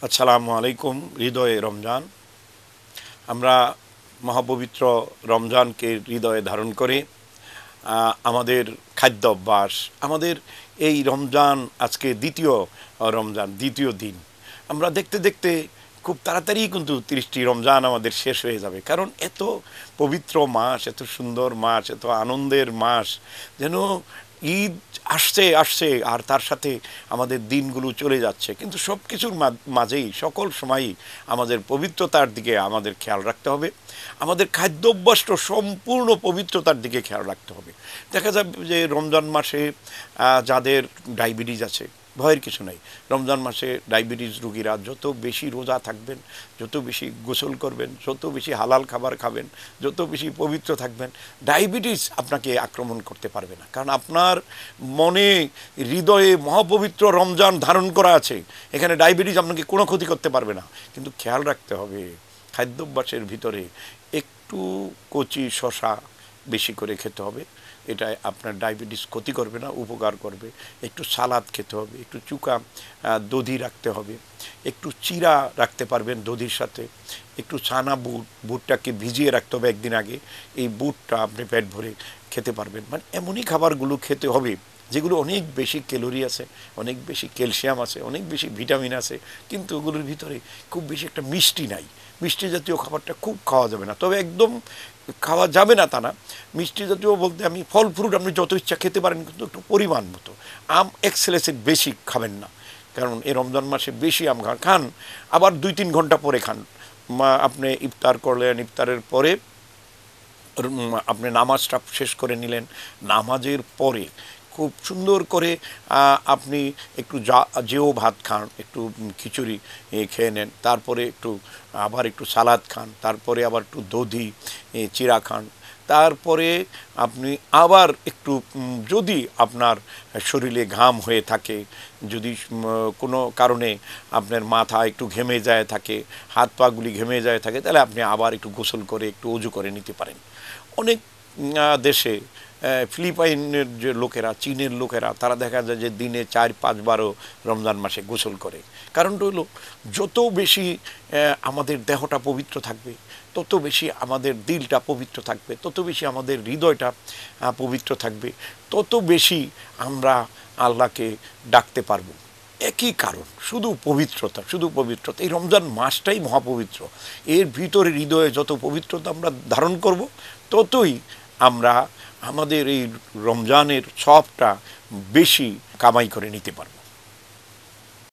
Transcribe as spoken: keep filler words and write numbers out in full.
আসসালামু আলাইকুম। হৃদয়ে রমজান। আমরা মহাপবিত্র রমজানকে হৃদয়ে ধারণ করে আমাদের খাদ্য অভ্যাস, আমাদের এই রমজান আজকে দ্বিতীয় রমজান, দ্বিতীয় দিন। আমরা দেখতে দেখতে খুব তাড়াতাড়ি কিন্তু তিরিশটি রমজান আমাদের শেষ হয়ে যাবে, কারণ এত পবিত্র মাস, এত সুন্দর মাস, এত আনন্দের মাস, যেন ঈদ আসছে আসছে আর তার সাথে আমাদের দিনগুলো চলে যাচ্ছে। কিন্তু সব কিছুর মাঝেই, সকল সময়ই আমাদের পবিত্রতার দিকে আমাদের খেয়াল রাখতে হবে। আমাদের খাদ্য অভ্যাসটা সম্পূর্ণ পবিত্রতার দিকে খেয়াল রাখতে হবে। দেখা যাবে যে রমজান মাসে যাদের ডায়াবেটিস আছে, ভয়ের কিছু নাই। রমজান মাসে ডায়াবেটিস রোগীরা যত বেশি রোজা থাকবেন, যত বেশি গোসল করবেন, যত বেশি হালাল খাবার খাবেন, যত বেশি পবিত্র থাকবেন, ডায়াবেটিস আপনাকে আক্রমণ করতে পারবে না। কারণ আপনার মনে, হৃদয়ে মহাপবিত্র রমজান ধারণ করা আছে। এখানে ডায়াবেটিস আপনাকে কোনো ক্ষতি করতে পারবে না। কিন্তু খেয়াল রাখতে হবে, খাদ্যাভ্যাসের ভিতরে একটু কচি শশা বেশি করে খেতে হবে। এটা আপনার ডায়াবেটিস ক্ষতি করবে না, উপকার করবে। একটু সালাদ খেতে হবে, একটু চুকা দধি রাখতে হবে, একটু চিরা রাখতে পারবেন দধির সাথে, একটু ছানা বুট, বুটটাকে ভিজিয়ে রাখতে হবে একদিন আগে। এই বুটটা আপনি পেট ভরে খেতে পারবেন। মানে এমনই খাবারগুলো খেতে হবে যেগুলো অনেক বেশি ক্যালোরি আছে, অনেক বেশি ক্যালসিয়াম আছে, অনেক বেশি ভিটামিন আছে, কিন্তু ওগুলোর ভিতরে খুব বেশি একটা মিষ্টি নাই। মিষ্টি জাতীয় খাবারটা খুব খাওয়া যাবে না, তবে একদম খাওয়া যাবে না তা না। মিষ্টি জাতীয় বলতে আমি ফল ফ্রুট আপনি যত ইচ্ছা খেতে পারেন, কিন্তু একটু পরিমাণ মতো। আম এক্সেলেসে বেশি খাবেন না, কারণ এই রমজান মাসে বেশি আম খান, আবার দুই তিন ঘন্টা পরে খান। আপনি ইফতার করলেন, ইফতারের পরে আপনি নামাজটা শেষ করে নিলেন, নামাজের পরে খুব সুন্দর করে আপনি একটু যা যেও ভাত খান, একটু খিচুড়ি খেয়ে নেন, তারপরে একটু আবার একটু সালাদ খান, তারপরে আবার একটু দধি চিরা খান, তারপরে আপনি আবার একটু, যদি আপনার শরীরে ঘাম হয়ে থাকে, যদি কোনো কারণে আপনার মাথা একটু ঘেমে যায় থাকে, হাত পাগুলি ঘেমে যায় থাকে, তাহলে আপনি আবার একটু গোসল করে একটু অজু করে নিতে পারেন। অনেক দেশে, ফিলিপাইনের যে লোকেরা, চীনের লোকেরা, তারা দেখা যায় যে দিনে চার পাঁচবারও রমজান মাসে গোসল করে। কারণটা হলো, যত বেশি আমাদের দেহটা পবিত্র থাকবে, তত বেশি আমাদের দিলটা পবিত্র থাকবে, তত বেশি আমাদের হৃদয়টা পবিত্র থাকবে, তত বেশি আমরা আল্লাহকে ডাকতে পারবো। একই কারণ, শুধু পবিত্রতা, শুধু পবিত্রতা। এই রমজান মাসটাই মহাপবিত্র। এর ভিতরে হৃদয়ে যত পবিত্রতা আমরা ধারণ করব, ততই আমরা আমাদের এই রমজানের সবটা বেশি কামাই করে নিতে পারব।